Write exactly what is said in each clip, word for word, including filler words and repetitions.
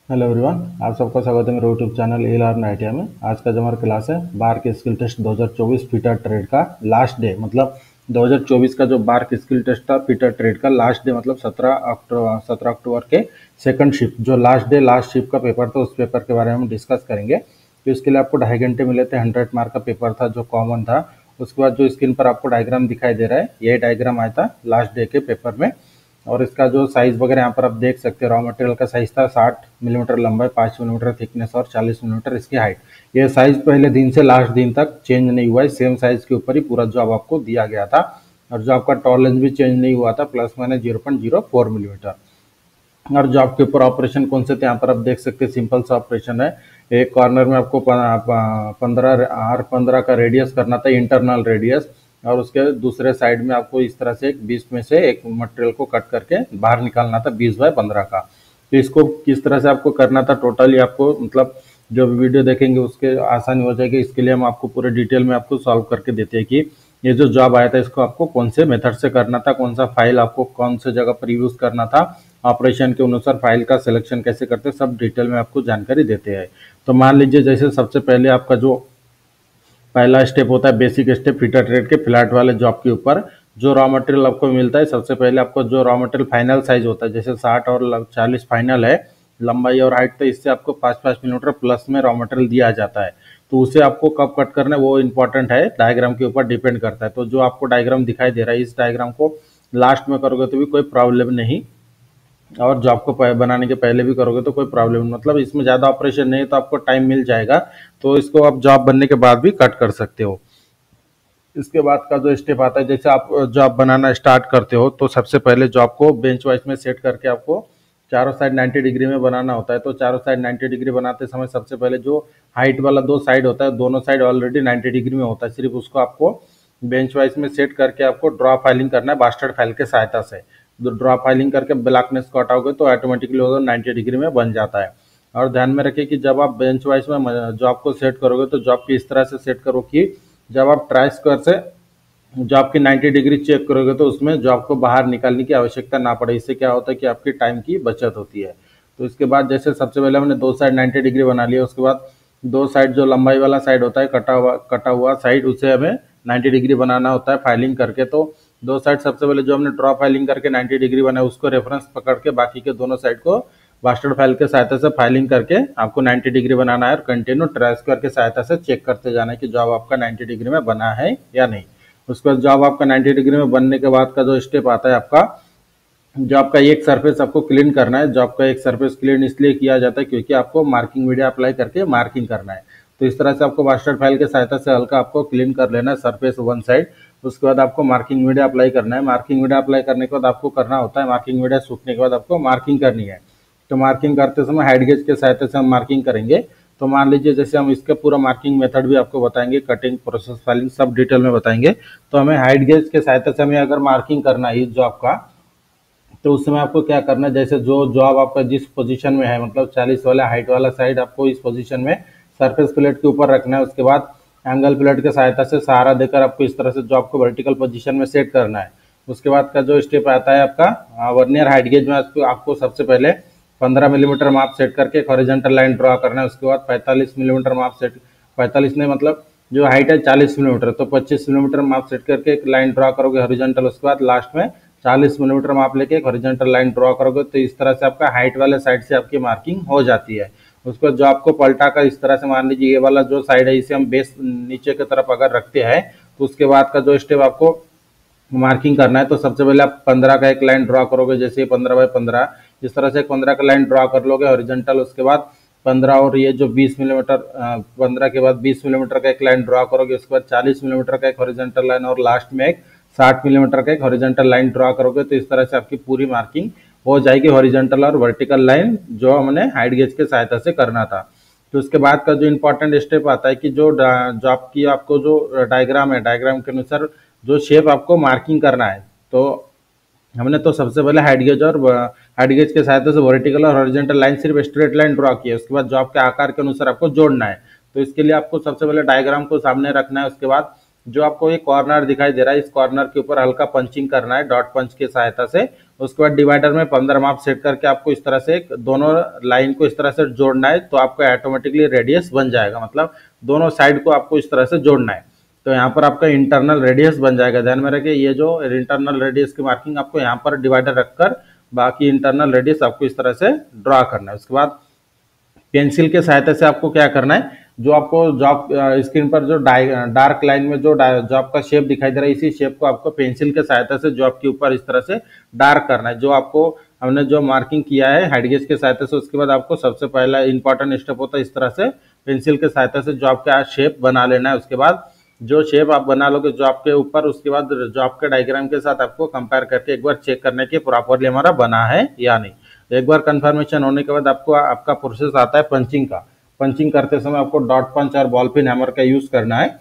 Hello everyone, आप सबका स्वागत है मेरे YouTube channel a learn ITI में। आज का जो हमारा क्लास है बार के स्किल टेस्ट दो हज़ार चौबीस फीटर ट्रेड का लास्ट डे, मतलब दो हज़ार चौबीस का जो बार के स्किल टेस्ट था फीटर ट्रेड का लास्ट डे, मतलब सत्रह अक्टूबर सत्रह अक्टूबर के सेकंड शिफ्ट जो लास्ट डे लास्ट शिफ्ट का पेपर था उस पेपर के बारे में हम डिस्कस करेंगे। तो इसके लिए आपको ढाई घंटे मिले थे। हंड्रेड मार्क का पेपर था जो कॉमन था। उसके बाद जो स्क्रीन पर आपको डायग्राम दिखाई दे रहा है, ये डायग्राम आया था लास्ट डे के पेपर में। और इसका जो साइज वगैरह यहाँ पर आप देख सकते हैं, रॉ मटेरियल का साइज था साठ मिलीमीटर लंबाई, पाँच मिलीमीटर थिकनेस और चालीस मिलीमीटर इसकी हाइट। ये साइज पहले दिन से लास्ट दिन तक चेंज नहीं हुआ है, सेम साइज के ऊपर ही पूरा जॉब आपको दिया गया था। और जो आपका टॉलरेंस भी चेंज नहीं हुआ था, plus minus zero point zero four millimetre. और जॉब के ऊपर ऑपरेशन कौन से थे यहाँ पर आप देख सकते हैं, सिंपल सा ऑपरेशन है। एक कॉर्नर में आपको पंद्रह आर पंद्रह का रेडियस करना था, इंटरनल रेडियस। और उसके दूसरे साइड में आपको इस तरह से एक बीस में से एक मटेरियल को कट करके बाहर निकालना था, बीस बाय पंद्रह का। तो इसको किस तरह से आपको करना था टोटली आपको, मतलब जो वीडियो देखेंगे उसके आसानी हो जाएगी। इसके लिए हम आपको पूरे डिटेल में आपको सॉल्व करके देते हैं कि ये जो जॉब आया था इसको आपको कौन से मेथड से करना था, कौन सा फाइल आपको कौन से जगह पर यूज करना था, ऑपरेशन के अनुसार फाइल का सिलेक्शन कैसे करते हैं, सब डिटेल में आपको जानकारी देते हैं। तो मान लीजिए जैसे सबसे पहले आपका जो पहला स्टेप होता है, बेसिक स्टेप फीटर ट्रेड के फ्लैट वाले जॉब के ऊपर जो रॉ मटेरियल आपको मिलता है, सबसे पहले आपको जो रॉ मटेरियल फाइनल साइज होता है, जैसे साठ और चालीस फाइनल है लंबाई और हाइट, तो इससे आपको पाँच पाँच मिलीमीटर प्लस में रॉ मटेरियल दिया जाता है। तो उसे आपको कब कट करना है वो इंपॉर्टेंट है, डायग्राम के ऊपर डिपेंड करता है। तो जो आपको डायग्राम दिखाई दे रहा है, इस डायग्राम को लास्ट में करोगे तो भी कोई प्रॉब्लम नहीं, और जॉब को बनाने के पहले भी करोगे तो कोई प्रॉब्लम नहीं, मतलब इसमें ज़्यादा ऑपरेशन नहीं है तो आपको टाइम मिल जाएगा। तो इसको आप जॉब बनने के बाद भी कट कर सकते हो। इसके बाद का जो स्टेप आता है, जैसे आप जॉब बनाना स्टार्ट करते हो तो सबसे पहले जॉब को बेंच वाइज में सेट करके आपको चारों साइड नब्बे डिग्री में बनाना होता है। तो चारों साइड नब्बे डिग्री बनाते समय सबसे पहले जो हाइट वाला दो साइड होता है, दोनों साइड ऑलरेडी नब्बे डिग्री में होता है, सिर्फ उसको आपको बेंच वाइज में सेट करके आपको ड्रॉ फाइलिंग करना है बास्टर्ड फाइल के सहायता से। तो ड्रॉ फाइलिंग करके ब्लैकनेस को हटाओगे तो ऑटोमेटिकली वो नब्बे डिग्री में बन जाता है। और ध्यान में रखिए कि जब आप बेंच वाइज में जॉब को सेट करोगे तो जॉब की इस तरह से सेट करो कि जब आप ट्राई स्क्वायर से जॉब की नब्बे डिग्री चेक करोगे तो उसमें जॉब को बाहर निकालने की आवश्यकता ना पड़े। इससे क्या होता है कि आपकी टाइम की बचत होती है। तो इसके बाद जैसे सबसे पहले हमने दो साइड नब्बे डिग्री बना लिया, उसके बाद दो साइड जो लंबाई वाला साइड होता है, कटा हुआ कटा हुआ साइड, उसे हमें नब्बे डिग्री बनाना होता है फाइलिंग करके। तो दो साइड सबसे पहले जो हमने ड्रॉ फाइलिंग करके नब्बे डिग्री बनाया उसको रेफरेंस पकड़ के बाकी के दोनों साइड को बास्टर्ड फाइल के सहायता से फाइलिंग करके आपको नब्बे डिग्री बनाना है और कंटिन्यू ट्राई स्क्वायर के सहायता से चेक करते जाना है कि जॉब आपका नब्बे डिग्री में बना है या नहीं। उसके बाद जॉब आपका नब्बे डिग्री में बनने के बाद का जो स्टेप आता है, आपका जॉब का एक सरफेस आपको क्लीन करना है। जॉब का एक सरफेस क्लीन इसलिए किया जाता है क्योंकि आपको मार्किंग मीडिया अप्लाई करके मार्किंग करना है। तो इस तरह से आपको मास्टर फाइल के सहायता से हल्का आपको क्लीन कर लेना है सरफेस वन साइड। उसके बाद आपको मार्किंग मीडिया अप्लाई करना है। मार्किंग मीडिया अप्लाई करने के बाद आपको करना होता है, मार्किंग मीडिया सूखने के बाद आपको मार्किंग करनी है। तो मार्किंग करते समय हाइट गेज के सहायता से हम मार्किंग करेंगे। तो मान लीजिए जैसे हम इसका पूरा मार्किंग मेथड भी आपको बताएंगे, कटिंग प्रोसेस फाइलिंग सब डिटेल में बताएंगे। तो हमें हाइट गेज के सहायता से हमें अगर मार्किंग करना है इस जॉब का, तो उस समय आपको क्या करना है, जैसे जो जॉब आपका जिस पोजीशन में है, मतलब चालीस वाला हाइट वाला साइड आपको इस पोजीशन में सरफेस प्लेट के ऊपर रखना है। उसके बाद एंगल प्लेट के सहायता से सहारा देकर आपको इस तरह से जॉब को वर्टिकल पोजीशन में सेट करना है। उसके बाद का जो स्टेप आता है आपका वर्नियर हाइट गेज में, आपको आपको सबसे पहले पंद्रह मिलीमीटर माप सेट करके एक हॉरिजॉन्टल लाइन ड्रॉ करना है। उसके बाद पैंतालीस मिलीमीटर माप सेट, पैंतालीस नहीं मतलब जो हाइट है चालीस मिलीमीटर, तो पच्चीस मिलीमीटर माप सेट करके एक लाइन ड्रॉ करोगे हॉरिजॉन्टल। उसके बाद लास्ट में चालीस मिलीमीटर माप लेके एक हॉरिजॉन्टल लाइन ड्रॉ करोगे। तो इस तरह से आपका हाइट वाले साइड से आपकी मार्किंग हो जाती है। उसको जॉब को पलटा कर इस तरह से, मान लीजिए ये वाला जो साइड है इसे हम बेस नीचे की तरफ अगर रखते हैं, तो उसके बाद का जो स्टेप आपको मार्किंग करना है, तो सबसे पहले आप पंद्रह का एक लाइन ड्रॉ करोगे, जैसे पंद्रह बाई पंद्रह इस तरह से एक पंद्रह का लाइन ड्रॉ कर लोगे हॉरिजॉन्टल। उसके बाद पंद्रह और ये जो बीस मिलीमीटर, पंद्रह के बाद बीस मिलीमीटर का एक लाइन ड्रॉ करोगे। उसके बाद चालीस मिलीमीटर का एक हॉरिजॉन्टल लाइन और लास्ट में एक साठ मिलीमीटर का एक हॉरिजॉन्टल लाइन ड्रॉ करोगे। तो इस तरह से आपकी पूरी मार्किंग हो जाएगी हॉरिजॉन्टल और वर्टिकल लाइन जो हमने हाइट गेज के सहायता से करना था। तो उसके बाद का जो इंपॉर्टेंट स्टेप आता है कि जो जॉब की आपको जो डायग्राम है, डायग्राम के अनुसार जो शेप आपको मार्किंग करना है, तो हमने तो सबसे पहले हाइट गेज और हाइट गेज के सहायता से वर्टिकल और हॉरिजॉन्टल लाइन सिर्फ स्ट्रेट लाइन ड्रॉ की है। उसके बाद जॉब के आकार के अनुसार आपको जोड़ना है। तो इसके लिए आपको सबसे पहले डायग्राम को सामने रखना है। उसके बाद जो आपको एक कॉर्नर दिखाई दे रहा है, इस कॉर्नर के ऊपर हल्का पंचिंग करना है डॉट पंच के सहायता से। उसके बाद डिवाइडर में पंद्रह माप सेट करके आपको इस तरह से दोनों लाइन को इस तरह से जोड़ना है, तो आपका ऑटोमेटिकली रेडियस बन जाएगा। मतलब दोनों साइड को आपको इस तरह से जोड़ना है, तो यहाँ पर आपका इंटरनल रेडियस बन जाएगा। ध्यान में रखिए, ये जो इंटरनल रेडियस की मार्किंग आपको यहाँ पर डिवाइडर रखकर बाकी इंटरनल रेडियस आपको इस तरह से ड्रा करना है। उसके बाद पेंसिल के सहायता से आपको क्या करना है, जो आपको जॉब स्क्रीन पर जो डार्क लाइन में जो जॉब का शेप दिखाई दे रहा है, इसी शेप को आपको पेंसिल के सहायता से जॉब के ऊपर इस तरह से डार्क करना है। जो आपको हमने जो मार्किंग किया है हाइट गेज के सहायता से, उसके बाद आपको सबसे पहला इंपॉर्टेंट स्टेप होता है इस तरह से पेंसिल के सहायता से जॉब का शेप बना लेना है। उसके बाद जो शेप आप बना लोगे जॉब के ऊपर, उसके बाद जॉब के डायग्राम के साथ आपको कंपेयर करके एक बार चेक करना है कि प्रॉपरली हमारा बना है या नहीं। एक बार कंफर्मेशन होने के बाद आपको आपका प्रोसेस आता है पंचिंग का। पंचिंग करते समय आपको डॉट पंच और बॉल पिन हैमर का यूज करना है,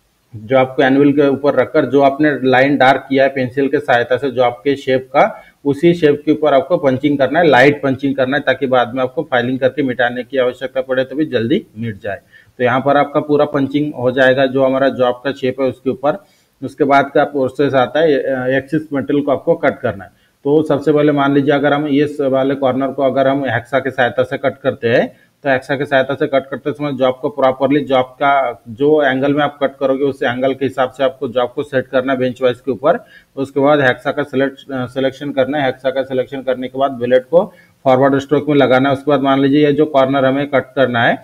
जो आपको एनुअल के ऊपर रखकर जो आपने लाइन डार्क किया है पेंसिल के सहायता से जो आपके शेप का, उसी शेप के ऊपर आपको पंचिंग करना है, लाइट पंचिंग करना है, ताकि बाद में आपको फाइलिंग करके मिटाने की आवश्यकता पड़े तो भी जल्दी मिट जाए। तो यहाँ पर आपका पूरा पंचिंग हो जाएगा जो हमारा जॉब का शेप है उसके ऊपर। उसके बाद का प्रोसेस आता है एक्सिस मटेरियल को आपको कट करना है। तो सबसे पहले मान लीजिए अगर हम इस वाले कॉर्नर को अगर हम हेक्सा के सहायता से कट करते हैं, तो हेक्सा के सहायता से कट करते समय जॉब को प्रॉपरली जॉब का जो एंगल में आप कट करोगे उस एंगल के हिसाब से आपको जॉब को सेट करना है बेंच वाइज के ऊपर। उसके बाद हेक्सा का सिलेक्ट सिलेक्शन करना है। हेक्सा का सिलेक्शन करने के बाद ब्लेड को फॉरवर्ड स्ट्रोक में लगाना है। उसके बाद मान लीजिए ये जो कॉर्नर हमें कट करना है,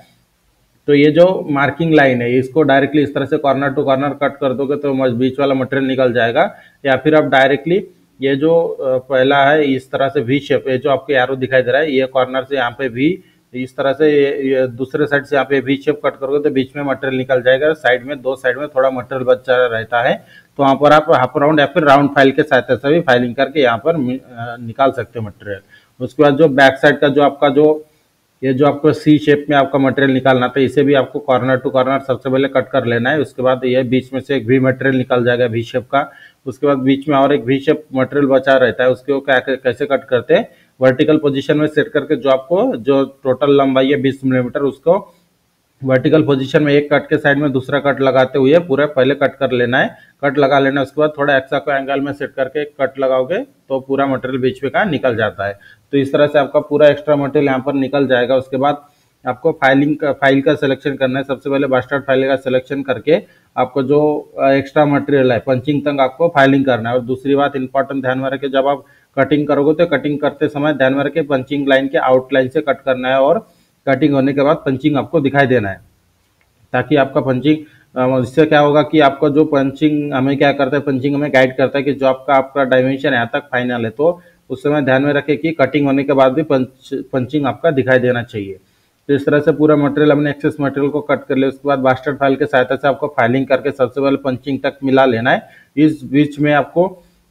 तो ये जो मार्किंग लाइन है इसको डायरेक्टली इस तरह से कॉर्नर टू कॉर्नर कट कर दोगे तो बीच वाला मटेरियल निकल जाएगा। या फिर आप डायरेक्टली ये जो पहला है इस तरह से वी शेप, ये जो आपको एरो दिखाई दे रहा है, ये कॉर्नर से यहाँ पे वी इस तरह से, ये दूसरे साइड से यहाँ पे वी शेप कट करोगे तो बीच में मटेरियल निकल जाएगा। साइड में दो साइड में थोड़ा मटेरियल बचा रहता है, तो वहाँ पर आप हाफ राउंड या फिर राउंड फाइल के सहायता से भी फाइलिंग करके यहाँ पर निकाल सकते हो मटेरियल। उसके बाद जो बैक साइड का जो आपका जो ये जो आपको सी शेप में आपका मटेरियल निकालना था, इसे भी आपको कॉर्नर टू कॉर्नर सबसे पहले कट कर लेना है। उसके बाद ये बीच में से एक वी मटेरियल निकल जाएगा वी शेप का। उसके बाद बीच में और एक वी शेप मटेरियल बचा रहता है, उसके क्या कैसे कट करते हैं, वर्टिकल पोजीशन में सेट करके जो आपको जो टोटल लंबाई है बीस मिलीमीटर उसको वर्टिकल पोजीशन में एक कट के साइड में दूसरा कट लगाते हुए पूरा पहले कट कर लेना है। कट लगा लेना है, उसके बाद थोड़ा एक्स्ट्रा को एंगल में सेट करके एक कट लगाओगे तो पूरा मटेरियल बीच में का निकल जाता है। तो इस तरह से आपका पूरा एक्स्ट्रा मटेरियल यहाँ पर निकल जाएगा। उसके बाद आपको फाइलिंग का फाइल का सिलेक्शन करना है। सबसे पहले बास्टर्ड फाइल का सिलेक्शन करके आपको जो एक्स्ट्रा मटेरियल है पंचिंग तक आपको फाइलिंग करना है। और दूसरी बात इंपॉर्टेंट ध्यान में रखें, जब आप कटिंग करोगे तो कटिंग करते समय ध्यान में रखें पंचिंग लाइन के आउटलाइन से कट करना है और कटिंग होने के बाद पंचिंग आपको दिखाई देना है, ताकि आपका पंचिंग इससे क्या होगा कि आपका जो पंचिंग हमें क्या करता है, पंचिंग हमें गाइड करता है कि जो आपका आपका डायमेंशन यहाँ तक फाइनल है, तो उस समय ध्यान में रखें कि कटिंग होने के बाद भी पंच पंचिंग आपका दिखाई देना चाहिए। तो इस तरह से पूरा मटेरियल हमने एक्सेस मटेरियल को कट कर लिया। उसके बाद बास्टर्ड फाइल के सहायता से आपको फाइलिंग करके सबसे पहले पंचिंग तक मिला लेना है। इस बीच में आपको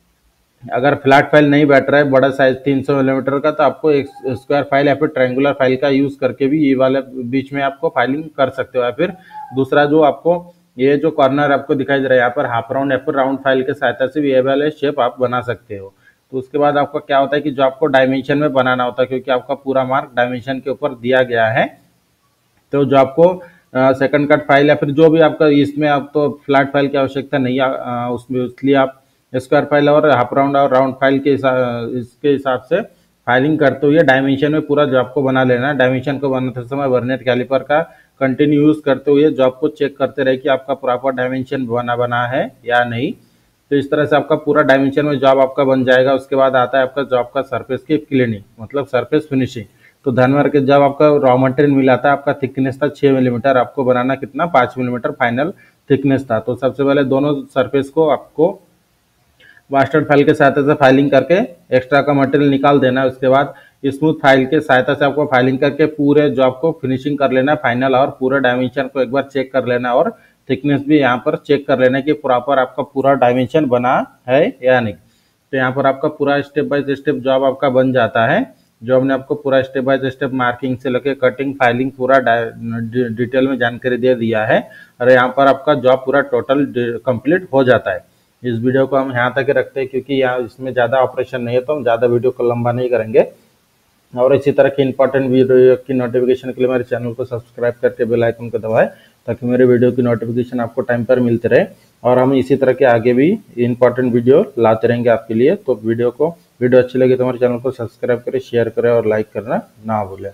अगर फ्लैट फाइल नहीं बैठ रहा है बड़ा साइज तीन सौ मिलीमीटर का, तो आपको एक स्क्वायर फाइल या फिर ट्रायंगुलर फाइल का यूज करके भी ये वाले बीच में आपको फाइलिंग कर सकते हो। या फिर दूसरा जो आपको ये जो कॉर्नर आपको दिखाई दे रहा है यहाँ पर हाफ राउंड या फिर राउंड फाइल के सहायता से भी ये वाले शेप आप बना सकते हो। तो उसके बाद आपका क्या होता है कि जो आपको डायमेंशन में बनाना होता है, क्योंकि आपका पूरा मार्क डायमेंशन के ऊपर दिया गया है, तो जो आपको सेकंड कट फाइल या फिर जो भी आपका इसमें आप तो फ्लैट फाइल की आवश्यकता नहीं है उसमें, इसलिए आप स्क्वायर फाइल और हाफ राउंड और राउंड फाइल के इसके हिसाब से फाइलिंग करते हुए डायमेंशन में पूरा जॉब को बना लेना है। डायमेंशन को बनाते समय वर्नियर कैलिपर का कंटिन्यू यूज करते हुए जॉब को चेक करते रहे कि आपका प्रॉपर डायमेंशन बना बना है या नहीं। तो इस तरह से आपका पूरा डायमेंशन में जॉब आपका बन जाएगा। उसके बाद आता है आपका जॉब का सरफेस की क्लीनिंग, मतलब सरफेस फिनिशिंग। तो ध्यान में रखिए, जब आपका रॉ मटेरियल मिला था आपका थिकनेस था छः मिलीमीटर, आपको बनाना कितना पाँच मिलीमीटर फाइनल थिकनेस था। तो सबसे पहले दोनों सरफेस को आपको बास्टर्ड फाइल के सहायता से फाइलिंग करके एक्स्ट्रा का मटेरियल निकाल देना है। उसके बाद स्मूथ फाइल के सहायता से आपको फाइलिंग करके पूरे जॉब को फिनिशिंग कर लेना है फाइनल, और पूरा डायमेंशन को एक बार चेक कर लेना है और थिकनेस भी यहाँ पर चेक कर लेना है कि प्रॉपर आपका पूरा डायमेंशन बना है या नहीं। तो यहाँ पर आपका पूरा स्टेप बाय स्टेप जॉब आपका बन जाता है, जो हमने आपको पूरा स्टेप बाय स्टेप मार्किंग से लेकर कटिंग फाइलिंग पूरा डिटेल में जानकारी दे दिया है। और यहाँ पर आपका जॉब पूरा टोटल कंप्लीट हो जाता है। इस वीडियो को हम यहाँ तक रखते हैं क्योंकि यहाँ इसमें ज़्यादा ऑपरेशन नहीं है, तो हम ज़्यादा वीडियो को लंबा नहीं करेंगे। और इसी तरह की इंपॉर्टेंट वीडियो की नोटिफिकेशन के लिए मेरे चैनल को सब्सक्राइब करके बेल आइकन को दबाएं, ताकि मेरे वीडियो की नोटिफिकेशन आपको टाइम पर मिलते रहे। और हम इसी तरह के आगे भी इंपॉर्टेंट वीडियो लाते रहेंगे आपके लिए। तो वीडियो को वीडियो अच्छी लगी तो हमारे चैनल को सब्सक्राइब करें, शेयर करें और लाइक करना ना भूलें।